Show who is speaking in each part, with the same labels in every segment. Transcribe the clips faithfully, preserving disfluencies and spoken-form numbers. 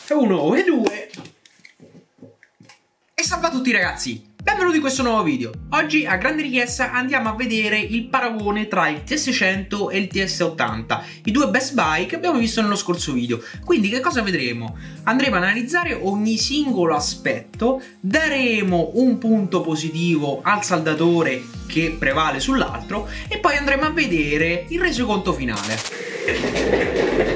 Speaker 1: uno e due. E salve a tutti ragazzi, benvenuti in questo nuovo video. Oggi a grande richiesta andiamo a vedere il paragone tra il T S cento e il T S ottanta, i due best buy che abbiamo visto nello scorso video. Quindi che cosa vedremo? Andremo a analizzare ogni singolo aspetto, daremo un punto positivo al saldatore che prevale sull'altro e poi andremo a vedere il resoconto finale.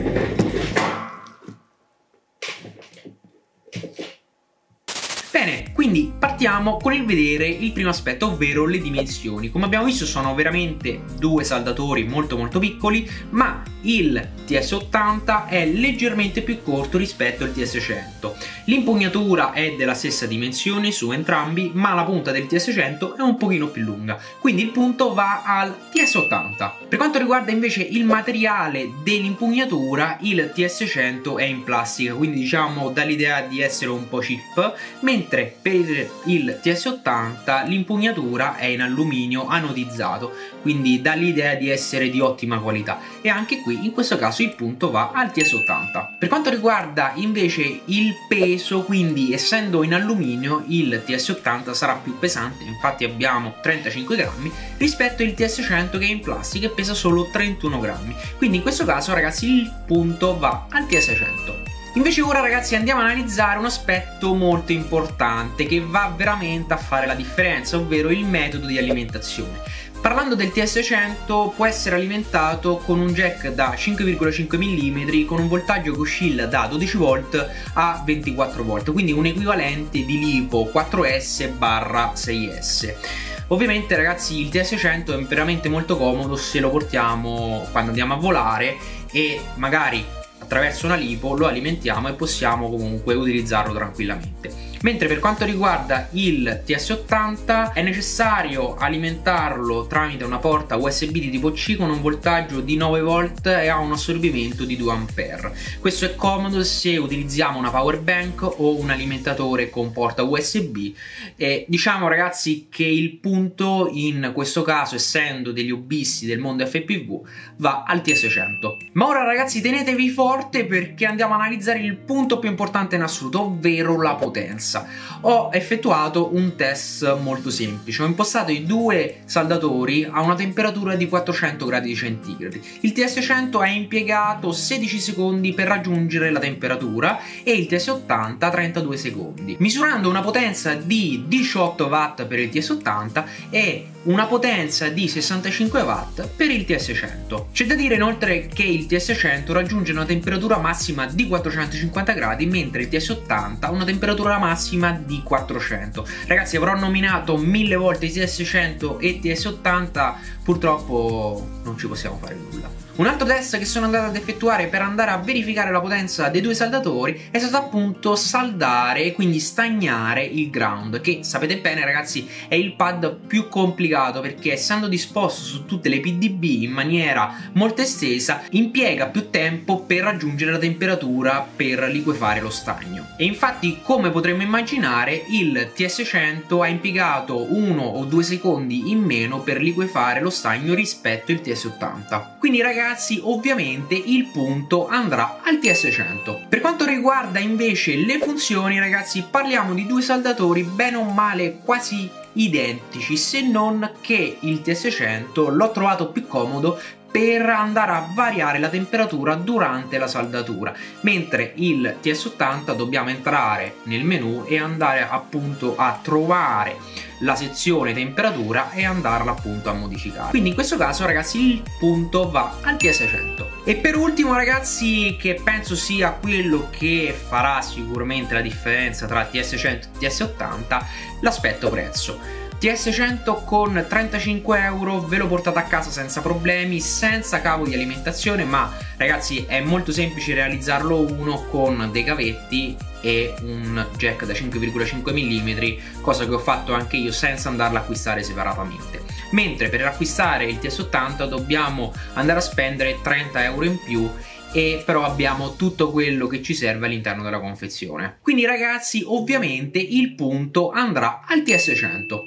Speaker 1: Bene, quindi partiamo con il vedere il primo aspetto, ovvero le dimensioni. Come abbiamo visto sono veramente due saldatori molto molto piccoli, ma il T S ottanta è leggermente più corto rispetto al T S cento. L'impugnatura è della stessa dimensione su entrambi, ma la punta del T S cento è un pochino più lunga, quindi il punto va al T S ottanta. Per quanto riguarda invece il materiale dell'impugnatura, il T S cento è in plastica, quindi diciamo dà l'idea di essere un po' cheap, mentre per il T S ottanta l'impugnatura è in alluminio anodizzato, quindi dà l'idea di essere di ottima qualità, e anche qui in questo caso il punto va al T S ottanta. Per quanto riguarda invece il peso, quindi essendo in alluminio il T S ottanta sarà più pesante, infatti abbiamo trentacinque grammi rispetto al T S cento che è in plastica e pesa solo trentuno grammi, quindi in questo caso ragazzi il punto va al T S cento. Invece ora ragazzi andiamo a analizzare un aspetto molto importante che va veramente a fare la differenza, ovvero il metodo di alimentazione. Parlando del T S cento, può essere alimentato con un jack da cinque virgola cinque millimetri con un voltaggio che oscilla da dodici volt a ventiquattro volt, quindi un equivalente di LiPo quattro S barra sei S. Ovviamente ragazzi il T S cento è veramente molto comodo se lo portiamo quando andiamo a volare e magari attraverso una LiPo lo alimentiamo e possiamo comunque utilizzarlo tranquillamente. Mentre per quanto riguarda il T S ottanta è necessario alimentarlo tramite una porta U S B di tipo C con un voltaggio di nove volt e ha un assorbimento di due ampere. Questo è comodo se utilizziamo una power bank o un alimentatore con porta U S B, e diciamo ragazzi che il punto in questo caso, essendo degli hobbyisti del mondo F P V, va al T S cento. Ma ora ragazzi tenetevi forte perché andiamo a analizzare il punto più importante in assoluto, ovvero la potenza. Ho effettuato un test molto semplice, ho impostato i due saldatori a una temperatura di quattrocento gradi centigradi. Il T S cento ha impiegato sedici secondi per raggiungere la temperatura e il T S ottanta trentadue secondi, misurando una potenza di diciotto watt per il T S ottanta e una potenza di sessantacinque watt per il T S cento. C'è da dire inoltre che il T S cento raggiunge una temperatura massima di quattrocentocinquanta gradi, mentre il T S ottanta ha una temperatura massima di quattrocento. Ragazzi, avrò nominato mille volte T S cento e T S ottanta, purtroppo non ci possiamo fare nulla. Un altro test che sono andato ad effettuare per andare a verificare la potenza dei due saldatori è stato appunto saldare, quindi stagnare il ground, che sapete bene ragazzi è il pad più complicato perché essendo disposto su tutte le P D B in maniera molto estesa impiega più tempo per raggiungere la temperatura per liquefare lo stagno. E infatti, come potremmo immaginare, il T S cento ha impiegato uno o due secondi in meno per liquefare lo stagno rispetto al T S ottanta. Quindi ragazzi Ragazzi, ovviamente il punto andrà al T S cento. Per quanto riguarda invece le funzioni, ragazzi, parliamo di due saldatori bene o male quasi identici, se non che il T S cento l'ho trovato più comodo per andare a variare la temperatura durante la saldatura, mentre il T S ottanta dobbiamo entrare nel menu e andare appunto a trovare la sezione temperatura e andarla appunto a modificare. Quindi in questo caso ragazzi il punto va al T S cento. E per ultimo ragazzi, che penso sia quello che farà sicuramente la differenza tra T S cento e T S ottanta, l'aspetto prezzo. T S cento con trentacinque euro ve lo portate a casa senza problemi, senza cavo di alimentazione, ma ragazzi è molto semplice realizzarlo uno con dei cavetti e un jack da cinque virgola cinque millimetri, cosa che ho fatto anche io senza andarla a acquistare separatamente. Mentre per acquistare il T S ottanta dobbiamo andare a spendere trenta euro in più, e però abbiamo tutto quello che ci serve all'interno della confezione. Quindi ragazzi ovviamente il punto andrà al T S cento.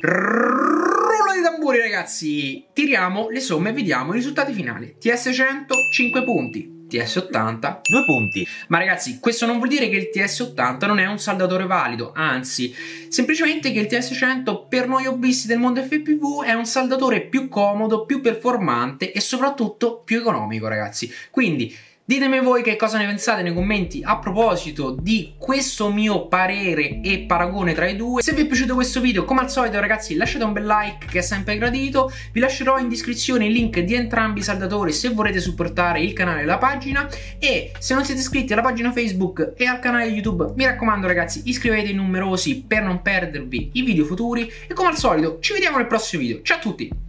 Speaker 1: Rullo di tamburi ragazzi, tiriamo le somme e vediamo i risultati finali. T S cento cinque punti, T S ottanta
Speaker 2: due punti.
Speaker 1: Ma ragazzi, questo non vuol dire che il T S ottanta non è un saldatore valido, anzi, semplicemente che il T S cento per noi hobbisti del mondo F P V è un saldatore più comodo, più performante e soprattutto più economico, ragazzi. Quindi ditemi voi che cosa ne pensate nei commenti a proposito di questo mio parere e paragone tra i due. Se vi è piaciuto questo video, come al solito ragazzi, lasciate un bel like che è sempre gradito. Vi lascerò in descrizione il link di entrambi i saldatori se volete supportare il canale e la pagina. E se non siete iscritti alla pagina Facebook e al canale YouTube, mi raccomando ragazzi, iscrivetevi numerosi per non perdervi i video futuri. E come al solito ci vediamo nel prossimo video. Ciao a tutti!